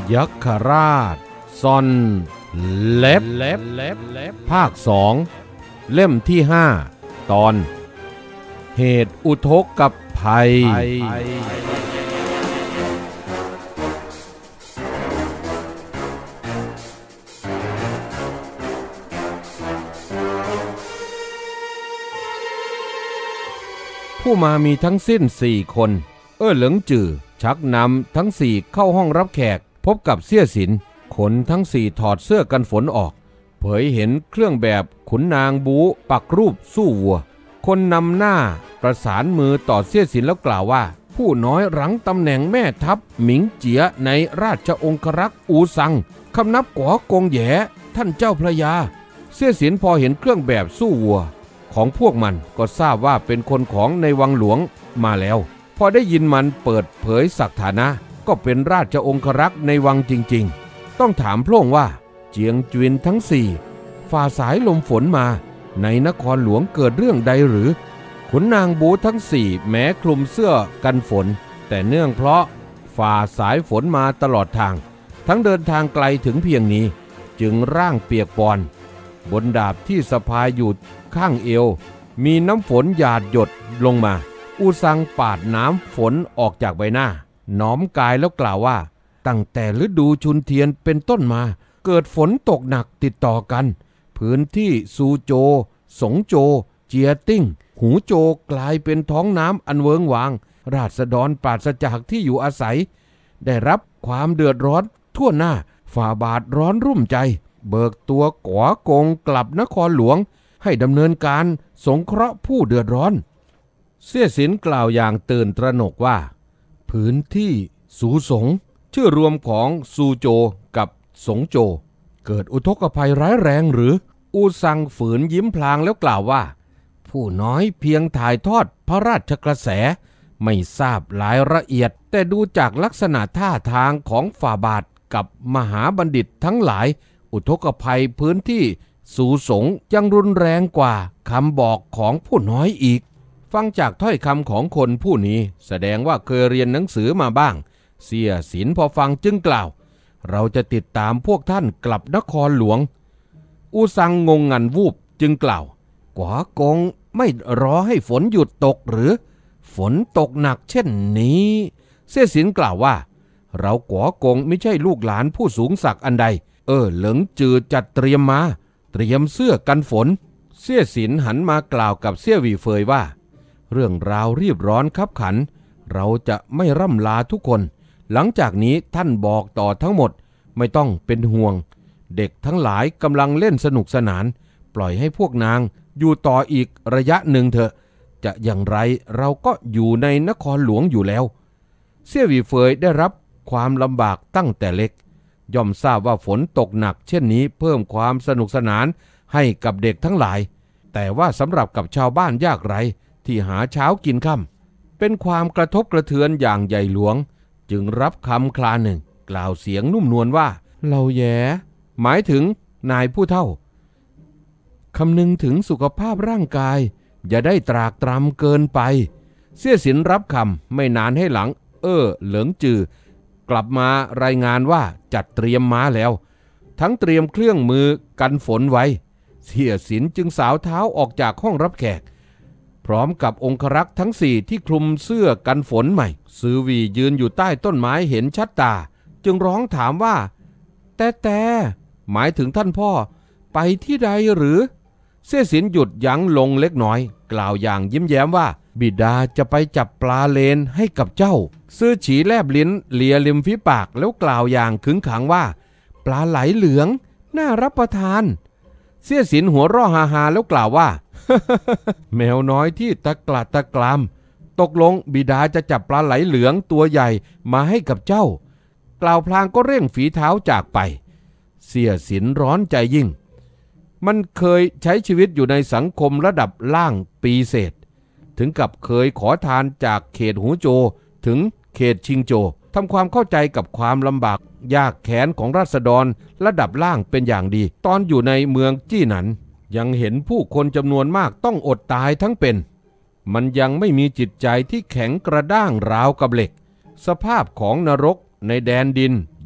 ยักขราชซ่อนเล็บภาค2เล่มที่5ตอนเหตุอุทกภัยผู้มามีทั้งสิ้น4คนเหลิงจื่อชักนำทั้ง4เข้าห้องรับแขกพบกับเสี่ยสินขนทั้ง4ถอดเสื้อกันฝนออกเผยเห็นเครื่องแบบขุนนางบูปักรูปสู้วัวคนนำหน้าประสานมือต่อเสี่ยสินแล้วกล่าวว่าผู้น้อยหลังตำแหน่งแม่ทัพหมิงเจียในราชองครักษ์อูซังคำนับก๋อกงแหยท่านเจ้าพระยาเสี่ยสินพอเห็นเครื่องแบบสู้วัวของพวกมันก็ทราบว่าเป็นคนของในวังหลวงมาแล้วพอได้ยินมันเปิดเผยศักฐานะก็เป็นราชองครักษ์ในวังจริงๆต้องถามพระองค์ว่าเจียงจวินทั้ง4ฝ่าสายลมฝนมาในนครหลวงเกิดเรื่องใดหรือขุนนางบูทั้ง4แม้คลุมเสื้อกันฝนแต่เนื่องเพราะฝ่าสายฝนมาตลอดทางทั้งเดินทางไกลถึงเพียงนี้จึงร่างเปียกปอนบนดาบที่สะพายอยู่ข้างเอวมีน้ำฝนหยาดหยดลงมาอูซังปาดน้ำฝนออกจากใบหน้าน้อมกายแล้วกล่าวว่าตั้งแต่ฤดูชุนเทียนเป็นต้นมาเกิดฝนตกหนักติดต่อกันพื้นที่ซูโจสงโจเจียติ้งหูโจกลายเป็นท้องน้ำอันเวิงวางราษฎรปราศจากที่อยู่อาศัยได้รับความเดือดร้อนทั่วหน้าฝ่าบาทร้อนรุ่มใจเบิกตัวก๋อกงกลับนครหลวงให้ดำเนินการสงเคราะห์ผู้เดือดร้อนเสี่ยสินกล่าวอย่างตื่นตระหนกว่าพื้นที่สูสงชื่อรวมของซูโจกับสงโจเกิดอุทกภัยร้ายแรงหรืออูซังฝืนยิ้มพลางแล้วกล่าวว่าผู้น้อยเพียงถ่ายทอดพระราชกระแสไม่ทราบรายละเอียดแต่ดูจากลักษณะท่าทางของฝ่าบาทกับมหาบัณฑิตทั้งหลายอุทกภัยพื้นที่สูสงยังรุนแรงกว่าคำบอกของผู้น้อยอีกฟังจากถ้อยคำของคนผู้นี้แสดงว่าเคยเรียนหนังสือมาบ้างเสี่ยสินพอฟังจึงกล่าวเราจะติดตามพวกท่านกลับนครหลวงอูซังงงงันวูบจึงกล่าวก๋อกงไม่รอให้ฝนหยุดตกหรือฝนตกหนักเช่นนี้เสี่ยสินกล่าวว่าเราก๋อกงไม่ใช่ลูกหลานผู้สูงศักดิ์อันใดเหลิงจือจัดเตรียมมาเตรียมเสื้อกันฝนเสี่ยสินหันมากล่าวกับเสี่ยหวี่เฟยว่าเรื่องราวรีบร้อนคับขันเราจะไม่ร่ำลาทุกคนหลังจากนี้ท่านบอกต่อทั้งหมดไม่ต้องเป็นห่วงเด็กทั้งหลายกำลังเล่นสนุกสนานปล่อยให้พวกนางอยู่ต่ออีกระยะหนึ่งเถอะจะอย่างไรเราก็อยู่ในนครหลวงอยู่แล้วเสี่ยหวี่เฟยได้รับความลำบากตั้งแต่เล็กย่อมทราบว่าฝนตกหนักเช่นนี้เพิ่มความสนุกสนานให้กับเด็กทั้งหลายแต่ว่าสำหรับกับชาวบ้านยากไร้ที่หาเช้ากินค่ำเป็นความกระทบกระเทือนอย่างใหญ่หลวงจึงรับคำคลาหนึ่งกล่าวเสียงนุ่มนวลว่าเราแย่หมายถึงนายผู้เฒ่าคำนึงถึงสุขภาพร่างกายอย่าได้ตรากตรำเกินไปเสี่ยสินรับคำไม่นานให้หลังเหลิงจือกลับมารายงานว่าจัดเตรียมม้าแล้วทั้งเตรียมเครื่องมือกันฝนไว้เสี่ยสินจึงสาวเท้าออกจากห้องรับแขกพร้อมกับองครักษ์ทั้ง4ที่คลุมเสื้อกันฝนใหม่ซือหวี่ยืนอยู่ใต้ต้นไม้เห็นชัดตาจึงร้องถามว่าแต่หมายถึงท่านพ่อไปที่ใดหรือเสี่ยสินหยุดยั้งลงเล็กน้อยกล่าวอย่างยิ้มแย้มว่าบิดาจะไปจับปลาเลนให้กับเจ้าซื่อฉีแลบลิ้นเลียริมฝีปากแล้วกล่าวอย่างขึงขังว่าปลาไหลเหลืองน่ารับประทานเสี่ยสินหัวเราะฮาๆแล้วกล่าวว่า แมวน้อยที่ตะกละตะกรามตกลงบิดาจะจับปลาไหลเหลืองตัวใหญ่มาให้กับเจ้ากล่าวพลางก็เร่งฝีเท้าจากไปเสี่ยสินร้อนใจยิ่งมันเคยใช้ชีวิตอยู่ในสังคมระดับล่างปีเศษถึงกับเคยขอทานจากเขตหูโจถึงเขตชิงโจทำความเข้าใจกับความลำบากยากแค้นของราษฎรระดับล่างเป็นอย่างดีตอนอยู่ในเมืองจี้หนันยังเห็นผู้คนจำนวนมากต้องอดตายทั้งเป็นมันยังไม่มีจิตใจที่แข็งกระด้างราวกับเหล็กสภาพของนรกในแดนดิน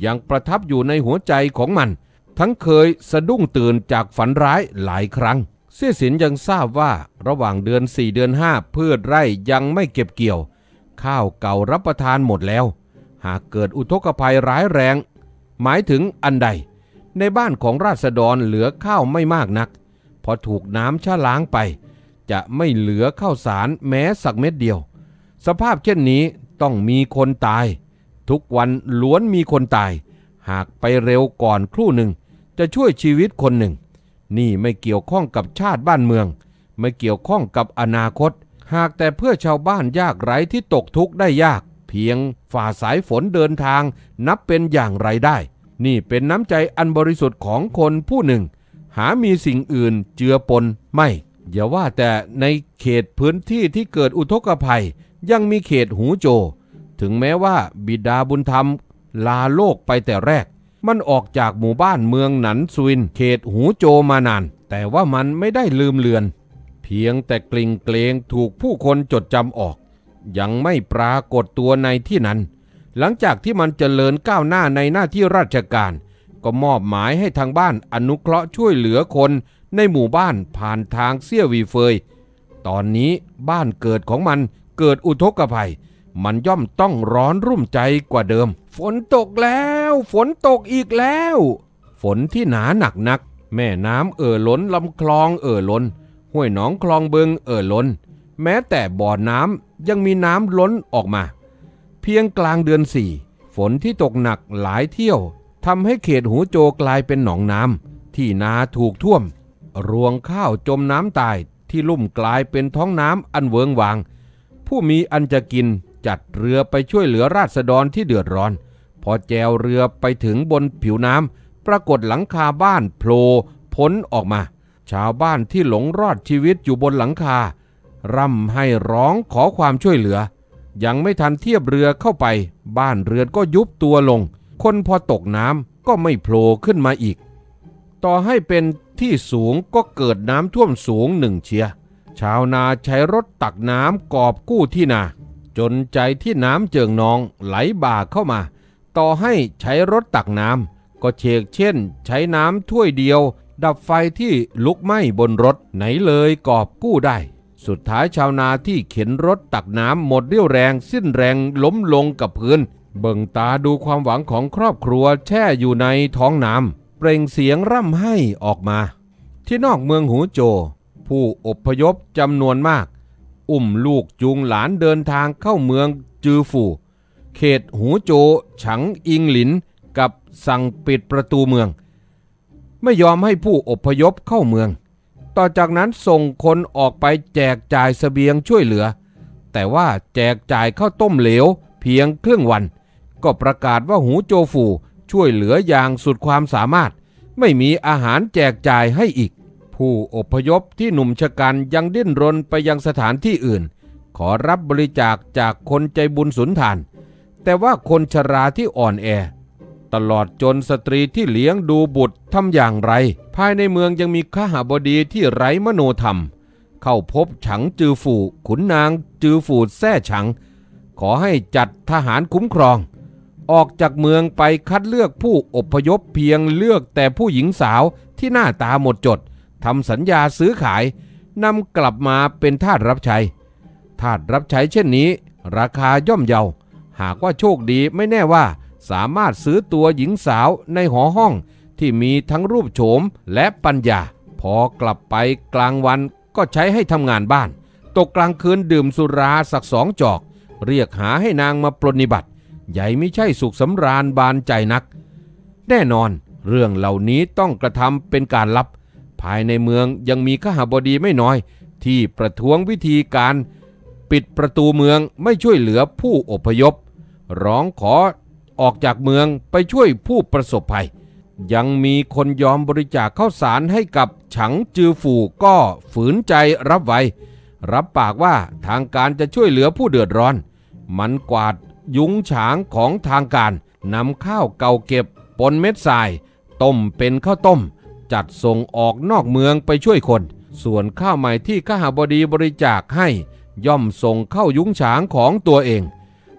ยังประทับอยู่ในหัวใจของมันทั้งเคยสะดุ้งตื่นจากฝันร้ายหลายครั้งเสี่ยสินยังทราบว่าระหว่างเดือน 4 เดือน 5พืชไร่ยังไม่เก็บเกี่ยวข้าวเก่ารับประทานหมดแล้วหากเกิดอุทกภัยร้ายแรงหมายถึงอันใดในบ้านของราษฎรเหลือข้าวไม่มากนักพอถูกน้ำชะล้างไปจะไม่เหลือข้าวสารแม้สักเม็ดเดียวสภาพเช่นนี้ต้องมีคนตายทุกวันล้วนมีคนตายหากไปเร็วก่อนครู่หนึ่งจะช่วยชีวิตคนหนึ่งนี่ไม่เกี่ยวข้องกับชาติบ้านเมืองไม่เกี่ยวข้องกับอนาคตหากแต่เพื่อชาวบ้านยากไร้ที่ตกทุกข์ได้ยากเพียงฝ่าสายฝนเดินทางนับเป็นอย่างไรได้นี่เป็นน้ำใจอันบริสุทธิ์ของคนผู้หนึ่งหามีสิ่งอื่นเจือปนไม่อย่าว่าแต่ในเขตพื้นที่ที่เกิดอุทกภัยยังมีเขตหูโจถึงแม้ว่าบิดาบุญธรรมลาโลกไปแต่แรกมันออกจากหมู่บ้านเมืองหนันซุนเขตหูโจมานานแต่ว่ามันไม่ได้ลืมเลือนเพียงแต่กลิ่งเกรงถูกผู้คนจดจำออกยังไม่ปรากฏตัวในที่นั้นหลังจากที่มันเจริญก้าวหน้าในหน้าที่ราชการก็มอบหมายให้ทางบ้านอนุเคราะห์ช่วยเหลือคนในหมู่บ้านผ่านทางเซี่ยวีเฟยตอนนี้บ้านเกิดของมันเกิดอุทกภัยมันย่อมต้องร้อนรุ่มใจกว่าเดิมฝนตกแล้วฝนตกอีกแล้วฝนที่หนาหนักนักแม่น้ำล้นลำคลองล้นห้วยหนองคลองบึงล้นแม้แต่บ่อน้ำยังมีน้ำล้นออกมาเพียงกลางเดือน 4ฝนที่ตกหนักหลายเที่ยวทำให้เขตหูโจกลายเป็นหนองน้ำที่นาถูกท่วมรวงข้าวจมน้ำตายที่ลุ่มกลายเป็นท้องน้ำอันเวิงวางผู้มีอันจะกินจัดเรือไปช่วยเหลือราษฎรที่เดือดร้อนพอแจวเรือไปถึงบนผิวน้ำปรากฏหลังคาบ้านโผล่พ้นออกมาชาวบ้านที่หลงรอดชีวิตอยู่บนหลังคาร่ำให้ร้องขอความช่วยเหลือยังไม่ทันเทียบเรือเข้าไปบ้านเรือนก็ยุบตัวลงคนพอตกน้ำก็ไม่โผล่ขึ้นมาอีกต่อให้เป็นที่สูงก็เกิดน้ำท่วมสูงหนึ่งเชียชาวนาใช้รถตักน้ำกอบกู้ที่นาจนใจที่น้ำเจิ่งนองไหลบ่าเข้ามาต่อให้ใช้รถตักน้ำก็เชกเช่นใช้น้ำถ้วยเดียวดับไฟที่ลุกไหม้บนรถไหนเลยกอบกู้ได้สุดท้ายชาวนาที่เข็นรถตักน้ำหมดเรี่ยวแรงสิ้นแรงล้มลงกับพื้นเบิ่งตาดูความหวังของครอบครัวแช่อยู่ในท้องน้ำเปล่งเสียงร่ำไห้ออกมาที่นอกเมืองหูโจผู้อพยพจำนวนมากอุ้มลูกจูงหลานเดินทางเข้าเมืองจือฝู่เขตหูโจฉังอิงหลินกับสั่งปิดประตูเมืองไม่ยอมให้ผู้อพยพเข้าเมืองต่อจากนั้นส่งคนออกไปแจกจ่ายเสบียงช่วยเหลือแต่ว่าแจกจ่ายข้าวต้มเหลวเพียงครึ่งวันก็ประกาศว่าหูโจฝู่ช่วยเหลืออย่างสุดความสามารถไม่มีอาหารแจกจ่ายให้อีกผู้อพยพที่หนุ่มชะกันยังดิ้นรนไปยังสถานที่อื่นขอรับบริจาคจากคนใจบุญสุนทานแต่ว่าคนชราที่อ่อนแอตลอดจนสตรีที่เลี้ยงดูบุตรทำอย่างไรภายในเมืองยังมีขหบดีที่ไร้มโนธรรมเข้าพบฉังจือฝู่ขุนนางจือฝู่แซ่ฉังขอให้จัดทหารคุ้มครองออกจากเมืองไปคัดเลือกผู้อพยพเพียงเลือกแต่ผู้หญิงสาวที่หน้าตาหมดจดทำสัญญาซื้อขายนำกลับมาเป็นทาสรับใช้เช่นนี้ราคาย่อมเยาหากว่าโชคดีไม่แน่ว่าสามารถซื้อตัวหญิงสาวในหอห้องที่มีทั้งรูปโฉมและปัญญาพอกลับไปกลางวันก็ใช้ให้ทำงานบ้านตกกลางคืนดื่มสุราสัก2 จอกเรียกหาให้นางมาปรนนิบัติใหญ่ไม่ใช่สุขสำราญบานใจนักแน่นอนเรื่องเหล่านี้ต้องกระทำเป็นการลับภายในเมืองยังมีขหบดีไม่น้อยที่ประท้วงวิธีการปิดประตูเมืองไม่ช่วยเหลือผู้อพยพร้องขอออกจากเมืองไปช่วยผู้ประสบภัยยังมีคนยอมบริจาคข้าวสารให้กับฉังจือฝู่ก็ฝืนใจรับไว้รับปากว่าทางการจะช่วยเหลือผู้เดือดร้อนมันกวาดยุ้งฉางของทางการนำข้าวเก่าเก็บปนเม็ดทรายต้มเป็นข้าวต้มจัดส่งออกนอกเมืองไปช่วยคนส่วนข้าวใหม่ที่ขหบดีบริจาคให้ย่อมส่งเข้ายุ้งฉางของตัวเอง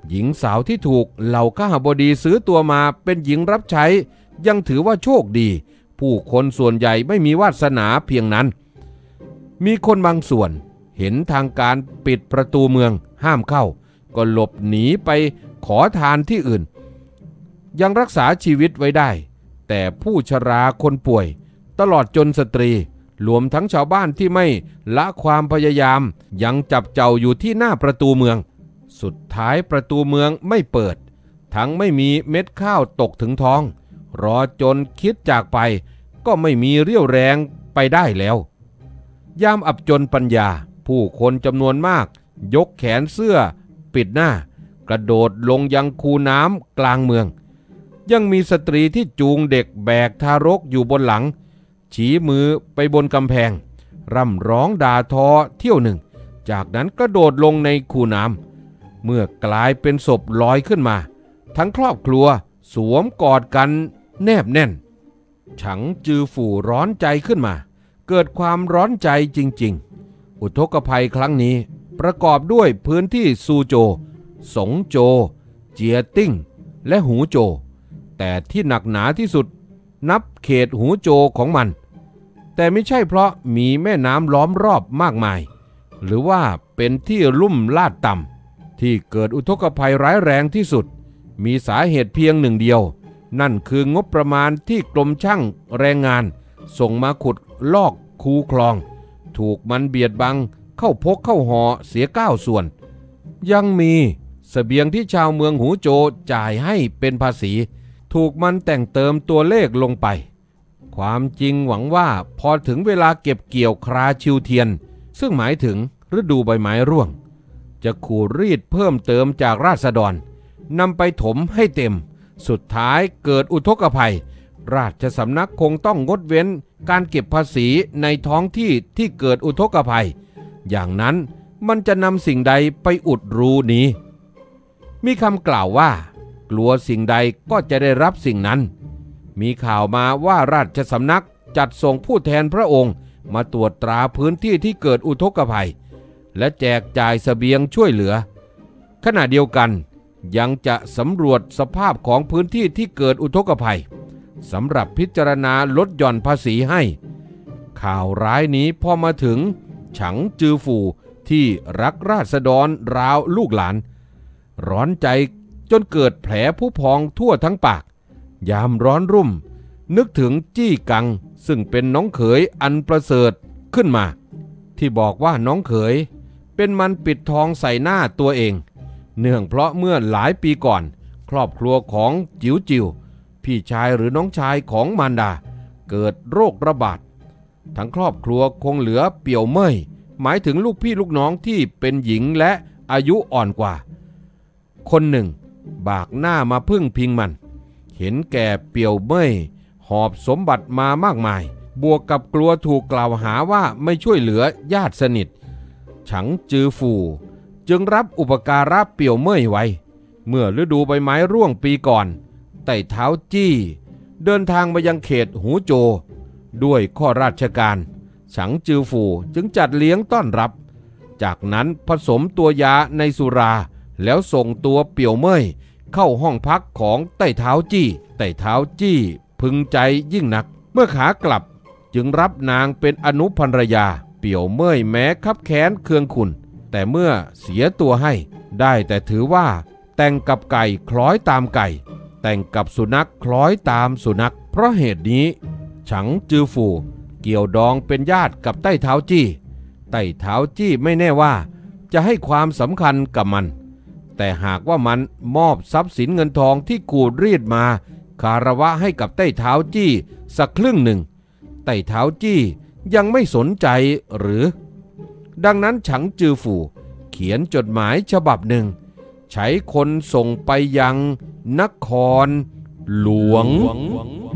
หญิงสาวที่ถูกเหล่าข้าบดีซื้อตัวมาเป็นหญิงรับใช้ยังถือว่าโชคดีผู้คนส่วนใหญ่ไม่มีวาสนาเพียงนั้นมีคนบางส่วนเห็นทางการปิดประตูเมืองห้ามเข้าก็หลบหนีไปขอทานที่อื่นยังรักษาชีวิตไว้ได้แต่ผู้ชราคนป่วยตลอดจนสตรีรวมทั้งชาวบ้านที่ไม่ละความพยายามยังจับเจ้าอยู่ที่หน้าประตูเมืองสุดท้ายประตูเมืองไม่เปิดทั้งไม่มีเม็ดข้าวตกถึงท้องรอจนคิดจากไปก็ไม่มีเรี่ยวแรงไปได้แล้วยามอับจนปัญญาผู้คนจำนวนมากยกแขนเสื้อปิดหน้ากระโดดลงยังคูน้ำกลางเมืองยังมีสตรีที่จูงเด็กแบกทารกอยู่บนหลังชี้มือไปบนกำแพงร่ำร้องด่าทอเที่ยวหนึ่งจากนั้นกระโดดลงในคูน้ำเมื่อกลายเป็นศพลอยขึ้นมาทั้งครอบครัวสวมกอดกันแนบแน่นฉังจือฝู่ร้อนใจขึ้นมาเกิดความร้อนใจจริงๆอุทกภัยครั้งนี้ประกอบด้วยพื้นที่ซูโจสงโจเจียติ้งและหูโจแต่ที่หนักหนาที่สุดนับเขตหูโจของมันแต่ไม่ใช่เพราะมีแม่น้ำล้อมรอบมากมายหรือว่าเป็นที่ลุ่มลาดต่ำที่เกิดอุทกภัยร้ายแรงที่สุดมีสาเหตุเพียงหนึ่งเดียวนั่นคืองบประมาณที่กรมช่างแรงงานส่งมาขุดลอกคูคลองถูกมันเบียดบังเข้าพกเข้าห่อเสีย9 ส่วนยังมีเสบียงที่ชาวเมืองหูโจจ่ายให้เป็นภาษีถูกมันแต่งเติมตัวเลขลงไปความจริงหวังว่าพอถึงเวลาเก็บเกี่ยวคราชิวเทียนซึ่งหมายถึงฤดูใบไม้ร่วงจะขูดรีดเพิ่มเติมจากราษฎรนำไปถมให้เต็มสุดท้ายเกิดอุทกภัยราชสำนักคงต้องงดเว้นการเก็บภาษีในท้องที่ที่เกิดอุทกภัยอย่างนั้นมันจะนำสิ่งใดไปอุดรูนี้มีคำกล่าวว่ากลัวสิ่งใดก็จะได้รับสิ่งนั้นมีข่าวมาว่าราชสำนักจัดส่งผู้แทนพระองค์มาตรวจตราพื้นที่ที่เกิดอุทกภัยและแจกจ่ายเสบียงช่วยเหลือขณะเดียวกันยังจะสำรวจสภาพของพื้นที่ที่เกิดอุทกภัยสำหรับพิจารณาลดหย่อนภาษีให้ข่าวร้ายนี้พอมาถึงฉังจือฝู่ที่รักราษฎรราวลูกหลานร้อนใจจนเกิดแผลผู้พองทั่วทั้งปากยามร้อนรุ่มนึกถึงจี้กังซึ่งเป็นน้องเขยอันประเสริฐขึ้นมาที่บอกว่าน้องเขยเป็นมันปิดทองใส่หน้าตัวเองเนื่องเพราะเมื่อหลายปีก่อนครอบครัวของจิ๋วจิ๋วพี่ชายหรือน้องชายของมารดาเกิดโรคระบาดทั้งครอบครัวคงเหลือเปี่ยวเม่ยหมายถึงลูกพี่ลูกน้องที่เป็นหญิงและอายุอ่อนกว่าคนหนึ่งบากหน้ามาพึ่งพิงมันเห็นแก่เปี่ยวเม่ยหอบสมบัติมามากมายบวกกับกลัวถูกกล่าวหาว่าไม่ช่วยเหลือญาติสนิทฉังจือฝู่จึงรับอุปการะเปี่ยวเม่ยไว้เมื่อฤดูใบไม้ร่วงปีก่อนไต่เท้าจี้เดินทางมายังเขตหูโจด้วยข้อราชการฉังจือฝู่จึงจัดเลี้ยงต้อนรับจากนั้นผสมตัวยาในสุราแล้วส่งตัวเปี่ยวเม่ยเข้าห้องพักของไต่เท้าจี้พึงใจยิ่งนักเมื่อขากลับจึงรับนางเป็นอนุภรรยาเปี่ยวเม่ยแม้คับแค้นเคืองขุ่นแต่เมื่อเสียตัวให้ได้แต่ถือว่าแต่งกับไก่คล้อยตามไก่แต่งกับสุนัขคล้อยตามสุนัขเพราะเหตุนี้ฉังจือฝู่เกี่ยวดองเป็นญาติกับไต่เท้าจี้ไม่แน่ว่าจะให้ความสำคัญกับมันแต่หากว่ามันมอบทรัพย์สินเงินทองที่กูดรีดมาคารวะให้กับไต่เท้าจี้สักครึ่งหนึ่งไต่เท้าจี้ยังไม่สนใจหรือดังนั้นฉังจือฝู่เขียนจดหมายฉบับหนึ่งใช้คนส่งไปยังนครหลวง